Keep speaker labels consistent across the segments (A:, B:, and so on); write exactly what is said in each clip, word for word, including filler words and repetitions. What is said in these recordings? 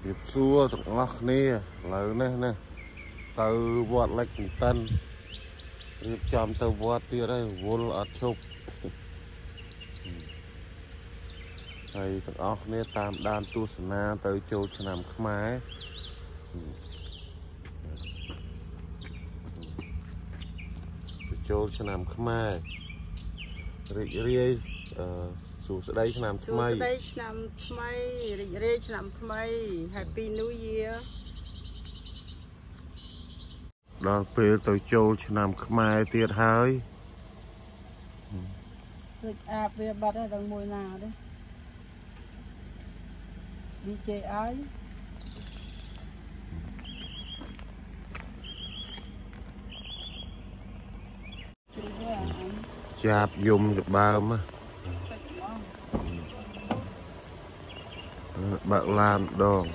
A: Điệp xua tụi ngọc nè lời nè nè từ vọt lệch tân điệp chạm từ vọt tia đây vô ở chụp thầy tụi ngọc nè tam đan tu sna tới châu cho nằm khmái châu cho nằm khmái rì rìสู่สดายชนามทำไมสู่สดายชนามทำไมเรียกชนามทำไม Happy New Year ดอกเปรี้ยวตัวโจชนามขมายเตี้ยหายตึกอาบเบียบัดได้ดังมวยนาด้วยดีเจไอจับยมกับบ้ามะbạc lan đòn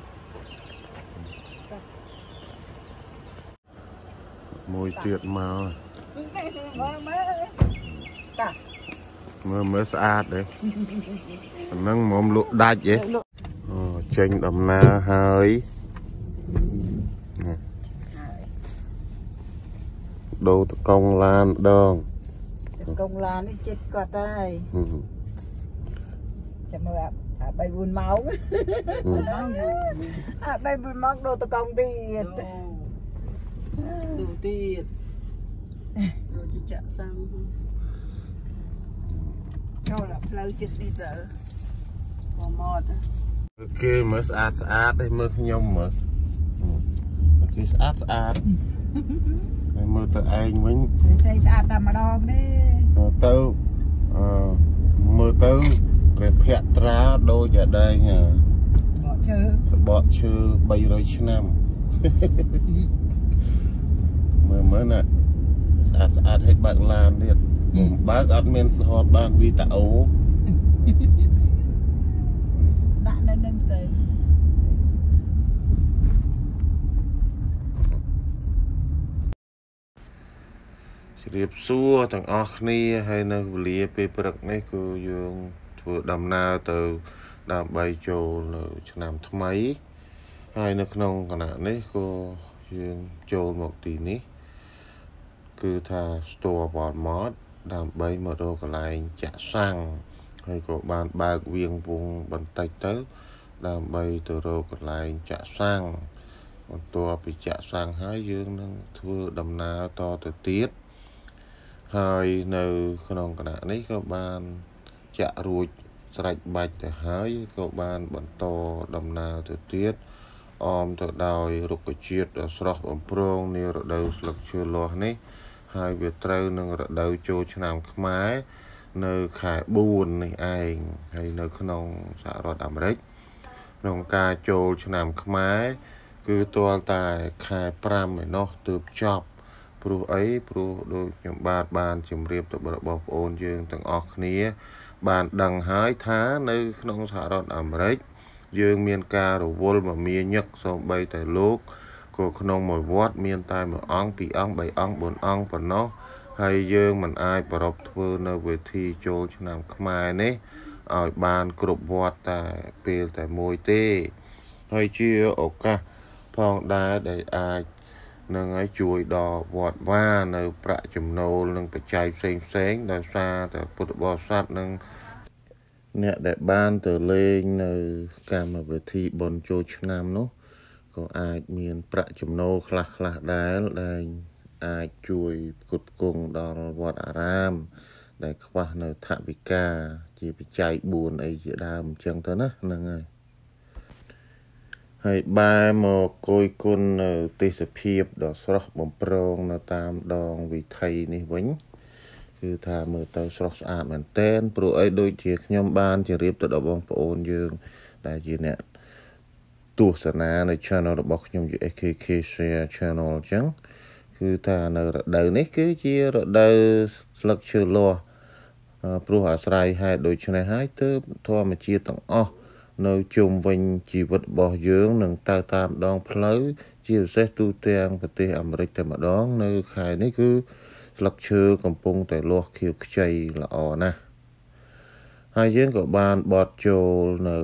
A: mùi tiệt màu mưa mới sạch đấy nâng mồm lụa đạch vậy chênh đầm na hơi đồ công lan đòn công lan đi chết qua tay chào mừng ạ bay buồn máu à bay buồn máu đồ tao công tiền đồ tiền đồ chỉ chợ sang cho là lâu chết đi giờ còn mọt kia mới sạch sạch đây mới nhom mà kia sạch sạch mới từ anh mình xây sạch tầm mà đòn đi từ mưa từ về phẹt ra đôi giờ đây nha bỏ chư bay rồi chứ nam mới mới nè sạch sạch hết bạc lan đi bác admin hot ban vi tạo bạn nên đừng tới điệp xua thằng Orkney hay nơi lìa bạc này cô dương vừa đầm na từ đầm bay trồ là làm thứ mấy hai nước nông còn lại đấy cô dương trồ một tỷ ní cứ thà store bọt mót đầm bay mà đồ còn lại trả sang hay có bàn ba viên vùng bàn tay tới đầm bay từ đồ còn lại trả sang còn tua bị trả sang hai dương nâng thưa đầm na to từ tiết hai nơi nông còn lại đấy các bạn chạ ruột sạch bạch để hái cậu ban bẩn to đầm nào từ tiết om từ đòi rục cái chiết ở sọc ở prong nêu ở đầu sọc chưa lo này hai việc trâu nâng ở đầu châu cho làm khmái nơi khải buồn này ai hay nơi khôn xã rồi đầm đấy nông ca châu cho làm khmái cứ toa tài khai pram này nó từ chọc pro ấy pro đôi nhom bát bàn chìm riệp từ bờ bờ ôn dương từng Orkney bạn đằng hái thá nơi nông xã rọt ẩm rếch dương miền ca rồi vô mà miền nhật xong bay tại lúc của nông mồi vót miền tai mà ong bị ong bảy ong bốn ong và nó hay dương mình ai bà rộp thưa nơi về thi chô cho nằm khmai này ở bàn cụp vót tại bề tại môi tê hay chưa ổ ca phong đá để ai nâng ấy chuối đỏ vọt va nơi bạ chùm nô nâng phải chạy xanh xanh đời xa tại bột bò sát nâng nè đại ban từ lên nơi cam mà về thi bồn chô cho nam nó có ai miền bạ chùm nô khla khla đá đây ai chuối cụt cùng đỏ vọt aram để qua nơi thạ bị ca chỉ bị chạy buồn ấy chỉ đàm chân tới nó nâng ơi hay ba một côi côn tê sập hiệp đỏ sọc bầm prong nó tam đòn vì thầy này vĩnh cứ thà mở tàu sọc sạch mình tên pro ấy đôi chiếc nhom ban chỉ riệp từ đầu bóng ôn dương đại diện nè tu sân naใน channel របស់ខ្ញុំ ยู เอ เค เค share channel ចឹងគឺថានៅរដូវនេះគឺជារដូវស្លឹកឈើលាស់ព្រោះអាស្រ័យហេតុដូច្នេះហើយទើបធម្មជាតិទាំងអស់នៅជុំវិញជីវិតរបស់យើងនឹងទៅតាមដងផ្លូវជាពិសេសទូទាំងប្រទេសអាមេរិកតែម្ដងនៅខែនេះគឺស្លឹកឈើកំពុងតែលាស់ខៀវខ្ចីល្អណាស់ហើយយើងក៏បានបត់ចូលនៅ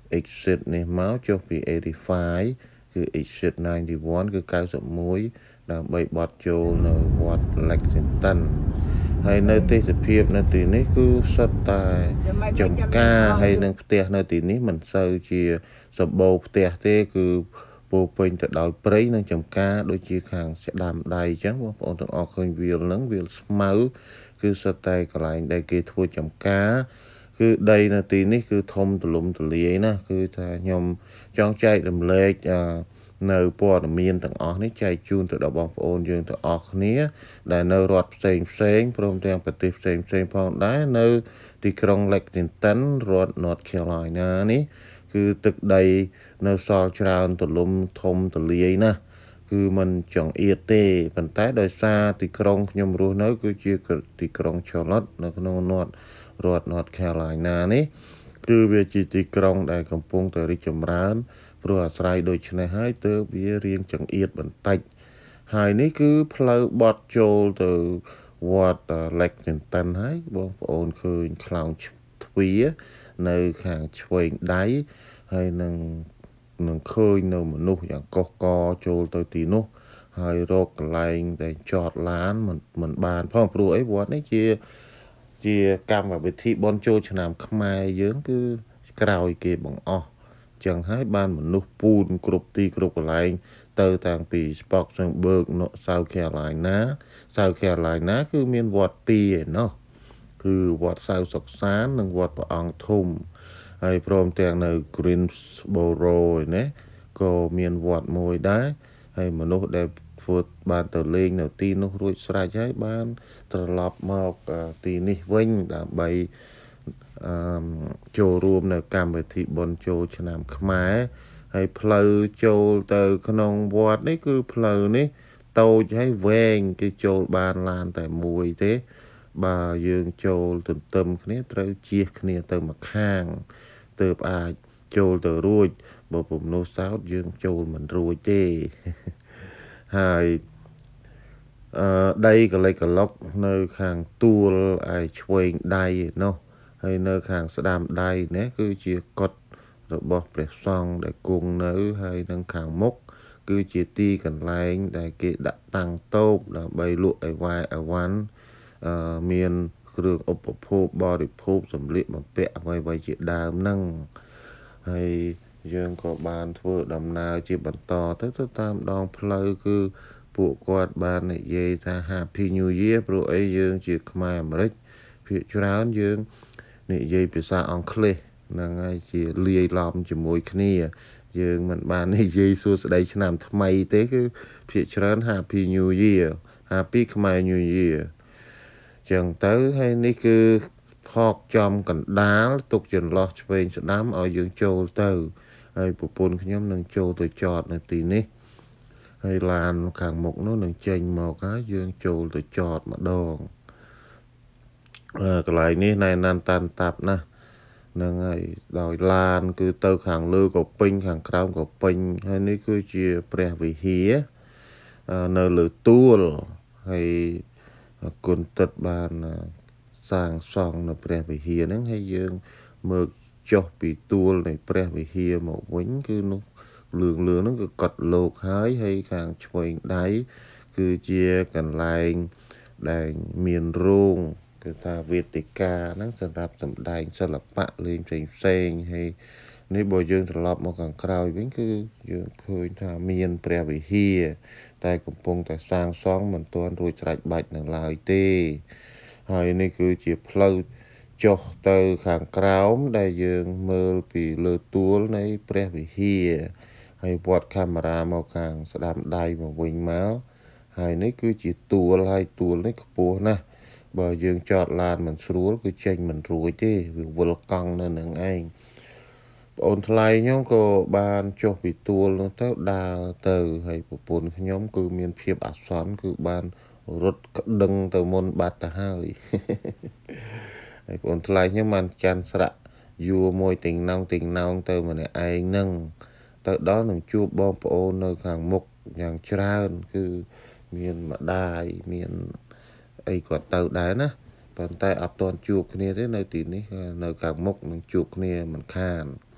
A: exit នេះមកចុះពី eighty-five គឺ exit ninety-one គឺninety-oneដើម្បីបត់ចូលនៅវត្ត Lexington ហើយនៅទេសភាពនៅទីនេះគឺសុទ្ធតែចំការហើយនឹងផ្ទះនៅទីនេះមិនសូវជាសម្បូរផ្ទះទេគឺពោពេញទៅដោយព្រៃនិងចំការដូចជាខាងស្ដាំដៃអញ្ចឹងបងប្អូនទាំងអស់ឃើញវាលហ្នឹងវាលស្មៅគឺសុទ្ធតែកន្លែងដែលគេធ្វើចំការគឺដីនៅទីនេះគឺធំទូលំទូលាយណាគឺថាខ្ញុំចង់ចែករំលែកនៅព័ត៌មានទាំងអស់នេះចែកជូនទៅដល់បងប្អូនយើងទាំងអស់គ្នាដែលនៅរដ្ឋផ្សេងផ្សេងព្រមទាំងប្រទេសផ្សេងផ្សេងផងដែរនៅទីក្រុង Lexington រដ្ឋ North Carolina នេះគឺទឹកដីនៅសល់ច្រើនទូលំធំទូលាយណាស់គឺมันចង្អៀតទេប៉ុន្តែដោយសារទីក្រុងខ្ញុំរស់នៅគឺជាទីក្រុង Charlotte នៅក្នុងរដ្ឋ North Carolina នេះគឺវាជាទីក្រុងដែលកំពុងតែរីកចម្រើនព្រោះអាស្រ័យដូច្នេះហើយទើបវារៀងចង្អៀតបន្តិចហើយនេះគឺផ្លូវបត់ចូលទៅវត្ត Lexington ហើយបងប្អូនឃើញខ្លោងទ្វារនៅខាងឆ្វេងដៃហើយនឹងនឹងឃើញនៅមនុស្សយ៉ាងកុះកចូលទៅទីនោះហើយរកកន្លែងដែលចតឡានមិនមិនបានផងព្រោះអីវត្តនេះជាជាកម្មវិធីបុណ្យចូលឆ្នាំខ្មែរយើងគឺក្រោយគេបង្អស់ចឹងហើយបានមនុស្សពូនគ្រប់ទីគ្រប់កន្លែងទៅតាំងពី Spartanburg នៅ South Carolina South Carolina គឺមានវត្តពីរឯណោះគឺវត្តសៅសុកសាននិងវត្តព្រះអង្គធំហើយព្រមទាំងនៅ Greensboro ឯនេះក៏មានវត្តមួយដែរហើយមនុស្សដែលធ្វើបានទៅលេងនៅទីនោះរួចស្រេចហើយបានត្រឡប់មកទីនេះវិញដើម្បីអឺចូលរួមនៅកម្មវិធីបុណ្យចូលឆ្នាំខ្មែរហើយផ្លូវចូលទៅក្នុងវត្តនេះគឺផ្លូវនេះតូចហើយវែងគេចូលបានឡានតែមួយទេបើយើងចូលទន្ទឹមគ្នាត្រូវជៀសគ្នាទៅម្ខាងទើបអាចចូលទៅរួចបើពុំនោះសោតយើងចូលមិនរួចទេហើយអឺដីកលិចកលុកនៅខាងទួលឯឆ្វេងដៃឯនោះហើយនៅខាងស្ដាំដៃនេះគឺជាកុដិរបស់ព្រះសង្ឃដែលគង់នៅហើយនឹងខាងមុខគឺជាទីកន្លែងដែលគេដាក់តាំងតូបដើម្បីលក់អីវ៉ាយអីវ៉ាន់អឺមានគ្រឿងឧបភោគបរិភោគសម្លៀកបំពាក់អ្វីៗជាដើមហ្នឹងហើយយើងក៏បានធ្វើដំណើរជាបន្តទៅទៅតាមដងផ្លូវគឺពួកគាត់បាននិយាយថា Happy New Year ព្រោះអីយើងជាខ្មែរអាមេរិកភាគច្រើនយើងនិយាយភាសាអង់គ្លេសហ្នឹងហើយជាលាយឡំជាមួយគ្នាយើងមិនបាននិយាយសួស្តីឆ្នាំថ្មីទេគឺភាគច្រើន Happy New Year Happy ខ្មែរ New Year ចឹងទៅហើយនេះគឺផកចំកណ្ដាលទុកចន្លោះឆ្វេងស្ដាំឲ្យយើងចូលទៅហើយប្រពន្ធខ្ញុំនឹងចូលទៅចតនៅទីនេះហើយឡានខាងមុខនោះនឹងចេញមកហើយយើងចូលទៅចតម្ដងអឺកន្លែងនេះណែណាន់តាន់តាប់ណាស់នឹងហើយដោយឡានគឺទៅខាងលើក៏ពេញខាងក្រោមក៏ពេញហើយនេះគឺជាព្រះវិហារនៅលើទួលហើយគុណទឹកបានសាងសង់នៅព្រះវិហារហ្នឹងហើយយើងមើលចុះពីទួលនៃព្រះវិហារមកវិញគឺនោះលឿងលឿងហ្នឹងគឺកត់លោកហើយហើយខាងឆ្វេងដៃគឺជាកន្លែងដែលមានរោងគឺថាវេទិកាហ្នឹងសម្រាប់សម្ដែងសិល្បៈលេងផ្សេងផ្សេងហើយនេះបើយើងត្រឡប់មកខាងក្រោយវិញគឺយើងឃើញថាមានព្រះវិហារតែកំពុងតែសាងសង់មិនទាន់រួចស្រេចបាច់នៅឡើយទេហើយនេះគឺជាផ្លូវចុះទៅខាងក្រោមដែលយើងមើលពីលើទួលនៃព្រះវិហារហើយវត្តកាមេរ៉ាមកខាងស្ដាំដៃមកវិញមកហើយនេះគឺជាទួលហើយទួលនេះខ្ពស់ណាស់បើយើងចតឡានមិនស្រួលគឺចេញមិនរួចទេវាវិលកង់នៅនឹងឯងបងអូនថ្លៃខ្ញុំក៏បានចុះពីទួលនោះទៅដើរទៅហើយប្រពន្ធខ្ញុំគឺមានភាពអាសន្នគឺបានរត់ក្តឹងទៅមុនបាត់ទៅហើយហើយបងអូនថ្លៃខ្ញុំបានចាន់ស្រាក់យួរមួយទាំងណងទាំងណងទៅម្នាក់ឯងហ្នឹងទៅដល់នឹងជួបបងប្អូននៅខាងមុខយ៉ាងច្រើនគឺមានម្ដាយមានអីគាត់ទៅដែរណាប៉ុន្តែអត់ទាន់ជួបគ្នាទេនៅទីនេះនៅខាងមុខនឹងជួបគ្នាមិនខានព្រ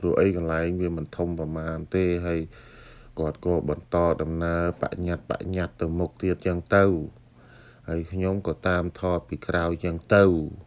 A: ព្រោះអីកន្លែងវាមិនធំប្រមាណទេហើយគាត់ក៏បន្តដំណើរបញ្ញាត់បញ្ញាត់ទៅមុខទៀតចឹងទៅហើយខ្ញុំក៏តាមថតពីក្រោយចឹងទៅ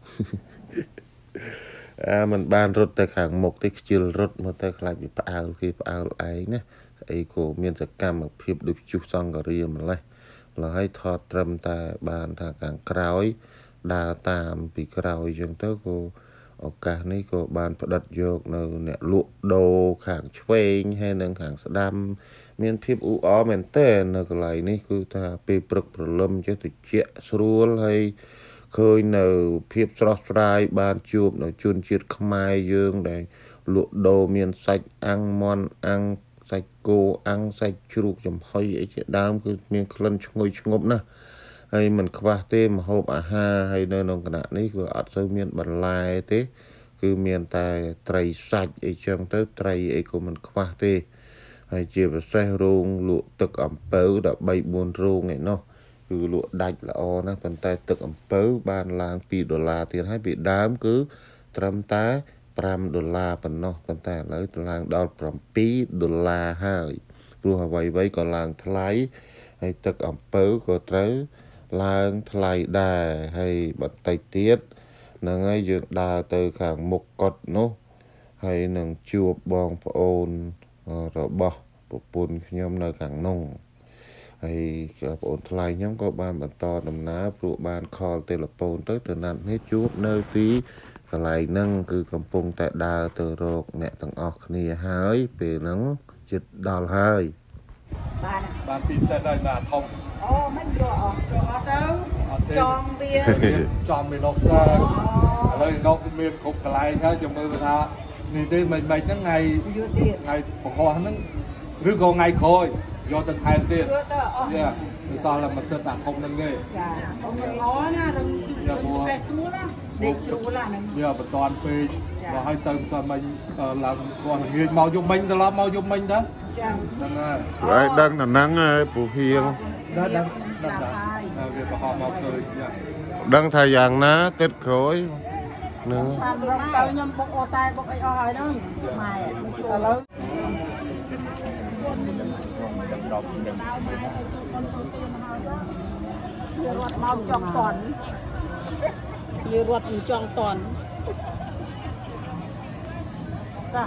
A: អាมันបានរត់ទៅខាងមុខទេខ្ជិលរត់មកទៅខ្លាចវាផ្អើលគេផ្អើលឯងណាអីក៏មានសកម្មភាពដូចជុះសង្ការាម្លេះឡើយថតត្រឹមតែបានថាខាងក្រោយដើរតាមពីក្រោយចឹងទៅក៏ឱកាសនេះក៏បានផ្ដិតយកនៅអ្នកលក់ដូរខាងឆ្វេងហើយនិងខាងស្ដាំមានភាពអ៊ូអរមែនតើនៅកន្លែងនេះគឺថាពេលព្រឹកព្រលឹមចេះតិចស្រួលហើយឃើញនៅភាពស្រស់ស្រាយបានជួបនៅជនជាតិខ្មែរយើងដែលលក់ដូរមានសាច់អាំងមាន់អាំងសាច់គោអាំងសាច់ជ្រូកចំហុយអីជាដើមគឺមានក្លិនឈ្ងុយឈ្ងប់ណាស់ហើយមិនខ្វះទេម្ហូបអាហារហើយនៅក្នុងគណៈនេះគឺអត់សូវមានបន្លែទេគឺមានតែត្រីសាច់អីចឹងទៅត្រីអីក៏មិនខ្វះទេហើយជាពិសេសរោងលក់ទឹកអំពៅដល់បីបួនរោងឯណោះគឺលក់ដាច់ល្អណាស់ប៉ុន្តែទឹកអំពៅបានឡើងពីដុល្លារទៀតហើយពីដើមគឺត្រឹមតែប្រាំដុល្លារប៉ុណ្ណោះប៉ុន្តែឥឡូវឡើងដល់ប្រាំពីរដុល្លារហើយព្រោះអ្វីៗក៏ឡើងថ្លៃហើយទឹកអំពៅក៏ត្រូវឡើងថ្លៃដែរហើយបន្តិចទៀតហ្នឹងហើយយើងដើរទៅខាងមុខកុដនោះហើយនឹងជួបបងប្អូនរបស់ប្រពន្ធខ្ញុំនៅខាងនោះហើយបងប្អូនថ្លៃខ្ញុំក៏បានបន្តដំណើរព្រោះបានខលទូរស័ព្ទទៅទៅណាត់នេះជួបនៅទីកន្លែងហ្នឹងគឺកំពុងតែដើរទៅរកអ្នកទាំងអស់គ្នាហើយពេលហ្នឹងជិតដល់ហើយ
B: បានបានពីសេតហើយណាធំអូមិនយកអស់យកអត់ទៅចង់វាចង់មានលោកសើឥឡូវលោកមានគ្រប់កន្លែងហើយចាំមើលថានេះទេមិនមិនហ្នឹងថ្ងៃថ្ងៃពហុហ្នឹងឬក៏ថ្ងៃក្រោយយកទៅថែមទៀតយកទៅអស់យ៉ាវាសល់តែមួយសិតអាធំហ្នឹងទេចាអូល្អណារឹងពេកស្រួលណាដេកស្រួលហ្នឹងវាមិនតាន់ពេកបើឲ្យទៅមិនសិនមិញឡើងគាត់ងាយមកយប់មិញត្រឡប់មកយប់មិញទៅចាហ្នឹងហើយ
A: ហើយដឹងតែហ្នឹងហើយពូហៀង
B: ដឹងដឹងដឹងហើយវាប្រហោះមកឃើញ
A: ដឹងថាយ៉ាងណាទឹកក្រោយនឹង
B: តាមរំទៅខ្ញុំបុកអតែបុកអីអស់ហើយហ្នឹងម៉ែឥឡូវដប់នឹងរត់មកចង់តន់វារត់មិនចង់តន់ចា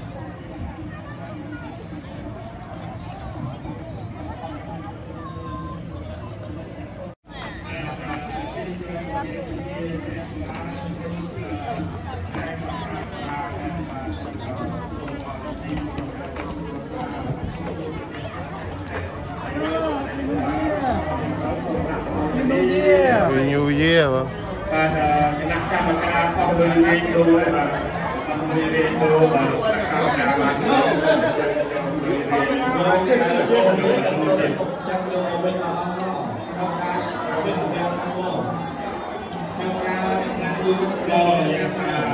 A: New Year បាទ
C: គណៈកម្មការអស់លើលេខដូរហើយបាទអស់លើលេខដូរបាទកម្មការបាទខ្ញុំយកចាំយកទៅវិញអស់មកក្នុងការវិញយ៉ាងតាមមកក្នុងការការជួយយកទៅសាសំ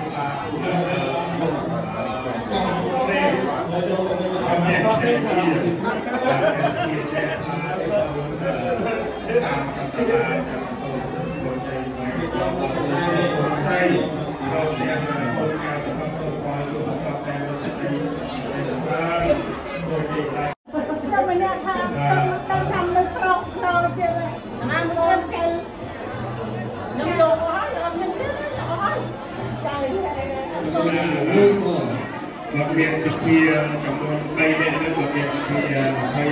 C: ព្រេយកទៅវិញអស់មកសាមកតាใช่เราเรียนมาคนการประสบความสุขสบายในในบ้านคนดีนะจะไม่เนี่ยทำต้องทำในครอบครัวใช่ไหมน้ำเงินใช่น้ำโยกอ๋อน้ำเงินอ๋อใช่ลูกเราเรียนสิทธิจำนวนไปเรียนเรื่องเรียนสิทธิให้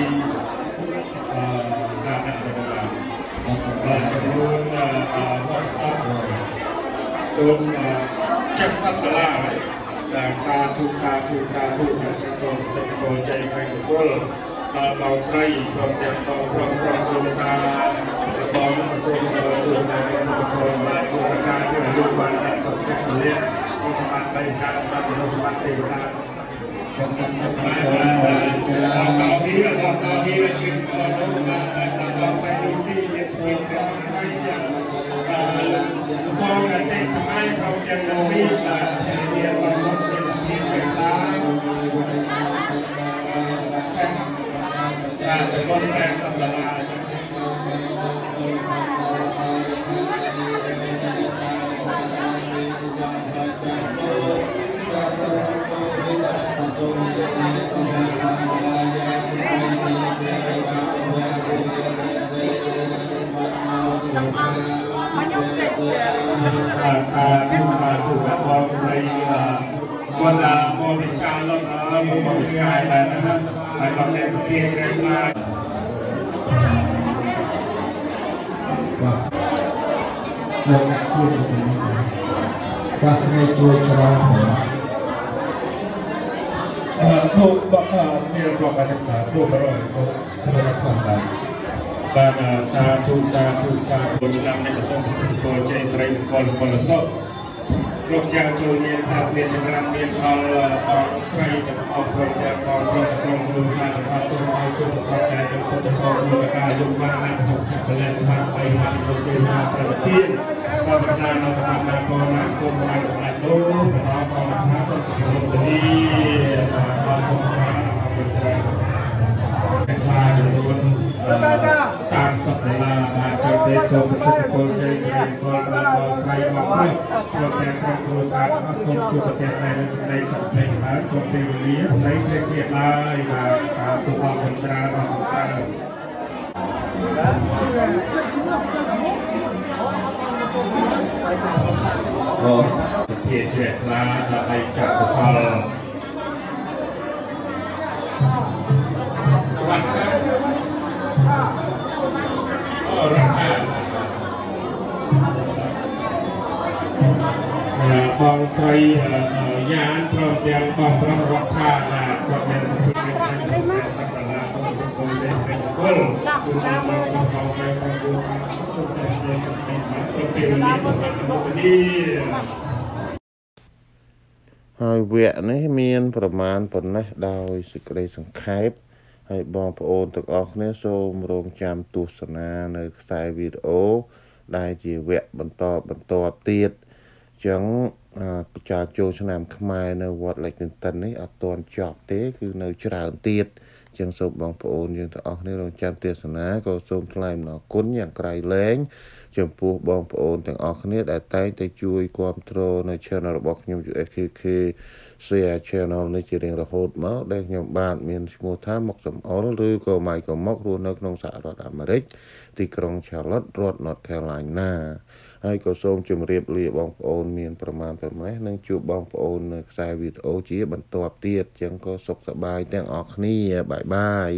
C: การนักเรียนจำนวนวัดสักตูนจักรสัตว์ละแต่ซาทุซาทุซาทุนะจังจงสังโฆใจไฟกุลเบาไฟพร้อมจะต้องพร้อมพร้อมตุซาบอลมาส่งจุดในทุกคนมาทุกการที่รูปวันและสมเด็จเลี้ยงสมัติใบการสมัติสมัติเทวดาคำนั้นจะมาส่งไปเจ้าต่อที่ต่อต่อที่เป็นคริสต์มาสมาต่อไปดูที่เป็นสกิลของไทยอย่างพอการเจ็บสมัยเราจะนำวิ่งมาเรียนมาสอนเป็นทีมเป็นล้านการจะลดแรงสัมผัสเสาธุสาธุและบอลใส่คนละบอลวิชาลดนะบอลวิชาอะไรนะครับไปกับเด็กสกีเรียนมา
D: ว่าเรื่องพูดตรงนี้ว่าในตัวชราผม
C: เอ่อดูบอกเอ่อเนี่ยบอกกันต่างๆดูมาร่อยดูดูรับความต่างบางสาธุสาธุสาธุนำในกระทรวงสุขตัวใจใส่ก่อนบริสุทธิ์โรคยาจูเนียนตาเนียนจำรันเนียนพอลออกใส่จากออกโปรเจกต์กองโปรเจกต์กองดูสารพัดสมัยจุดประสบการณ์จนคนจะพอรู้การยุบวันนั้นส่งขับไปแล้วสมัครไปหันโปรเจกต์มาประเทศก็ประธานเราสมัครมาก่อนมาส่งมาสมัครดูน้องกองมาส่งถึงโรงเรียนมาขอผมมาเอาไปแทนมาจนวันสามสัปดาห์มาจนได้ส่งสุขโปรเจกต์สิ่งก่อนเราใส่มาเพื่อโปรเจกต์ของบริษัทมาส่งจุดประเทศในในสัปดาห์นั้นก็เป็นเลี้ยงในเทียบเทียบไล่มาสามตัวบางคนตราบางคนตราโอ้เทียบเทียบมาจะไปจับกุศลวันแรกก็ราคาบางไซยานพร้อมเตรียมบางพระราคาก็เป็นสิ่งที่เป็นสิ่งที่สัมพันธ์สมสิทธิ์คนเจริญคนดูแลบางบางไฟบางดูสังสุขในในสังคมก็เป็นเรื่องสำคัญของคนนี้
A: ហើយវគ្គនេះមានប្រមាណប៉ុណ្ណេះដោយសេចក្តីសង្ខេបហើយបងប្អូនទាំងអស់គ្នាសូមរងចាំទស្សនានៅខ្សែវីដេអូដែលជាវគ្គបន្តបន្តទៀតអញ្ចឹងការចូលឆ្នាំខ្មែរនៅវត្ត Lexington នេះអត់ទាន់ចប់ទេគឺនៅច្រើនទៀតអញ្ចឹងសូមបងប្អូនយើងទាំងអស់គ្នារងចាំទស្សនាក៏សូមថ្លែងអំណរគុណយ៉ាងក្រៃលែងចំពោះបងប្អូនទាំងអស់គ្នាដែលតែងតែជួយគាំទ្រនៅ channel របស់ខ្ញុំ ยู เอส เค เค Share Channel នេះជារៀងរហូតមកដែលខ្ញុំបាទមានឈ្មោះថាមុកសំអល់ឬក៏ម៉ៃក៏មុករស់នៅក្នុងសហរដ្ឋអាមេរិកទីក្រុង Charlotte រដ្ឋ North Carolina ហើយក៏សូមជម្រាបលាបងប្អូនមានប្រមាណប៉ុណ្ណេះនឹងជួបបងប្អូននៅខ្សែវីដេអូជាបន្តទៀតអញ្ចឹងក៏សុខសប្បាយទាំងអស់គ្នាបាយបាយ